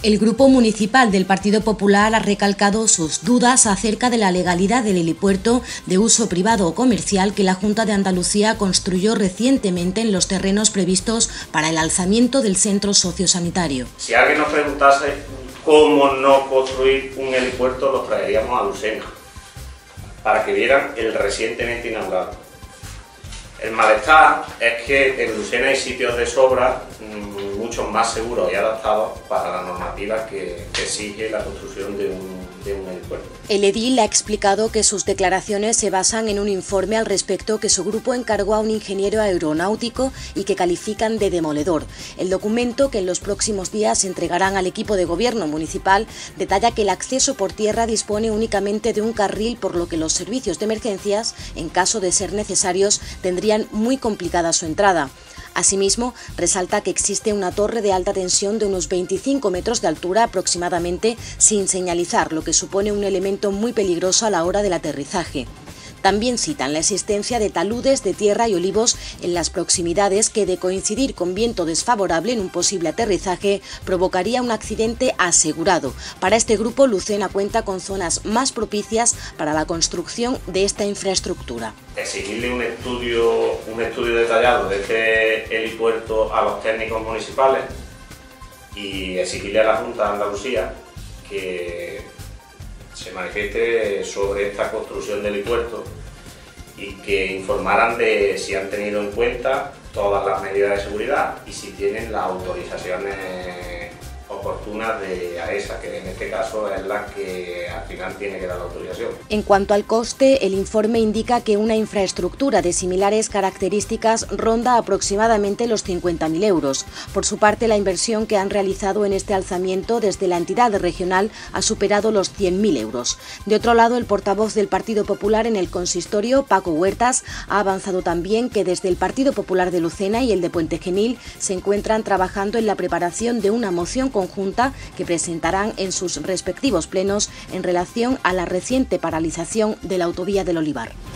El Grupo Municipal del Partido Popular ha recalcado sus dudas acerca de la legalidad del helipuerto de uso privado o comercial que la Junta de Andalucía construyó recientemente en los terrenos previstos para el alzamiento del centro sociosanitario. Si alguien nos preguntase cómo no construir un helipuerto, los traeríamos a Lucena, para que vieran el recientemente inaugurado. El malestar es que en Lucena hay sitios de sobra mucho más seguros y adaptados para la normativa que exige la construcción de un helipuerto. El edil ha explicado que sus declaraciones se basan en un informe al respecto que su grupo encargó a un ingeniero aeronáutico y que califican de demoledor. El documento, que en los próximos días entregarán al equipo de gobierno municipal, detalla que el acceso por tierra dispone únicamente de un carril, por lo que los servicios de emergencias, en caso de ser necesarios, tendrían muy complicada su entrada. Asimismo, resalta que existe una torre de alta tensión de unos 25 metros de altura aproximadamente sin señalizar, lo que supone un elemento muy peligroso a la hora del aterrizaje. También citan la existencia de taludes de tierra y olivos en las proximidades que, de coincidir con viento desfavorable en un posible aterrizaje, provocaría un accidente asegurado. Para este grupo, Lucena cuenta con zonas más propicias para la construcción de esta infraestructura. Exigirle un estudio detallado de este helipuerto a los técnicos municipales y exigirle a la Junta de Andalucía que se manifieste sobre esta construcción del helipuerto y que informaran de si han tenido en cuenta todas las medidas de seguridad y si tienen las autorizaciones oportunas de AESA, que en este caso es la que al final tiene que dar la autorización. En cuanto al coste, el informe indica que una infraestructura de similares características ronda aproximadamente los 50.000 euros. Por su parte, la inversión que han realizado en este alzamiento desde la entidad regional ha superado los 100.000 euros. De otro lado, el portavoz del Partido Popular en el consistorio, Paco Huertas, ha avanzado también que desde el Partido Popular de Lucena y el de Puente Genil se encuentran trabajando en la preparación de una moción conjunta que presentarán en sus respectivos plenos en relación a la reciente paralización de la autovía del Olivar.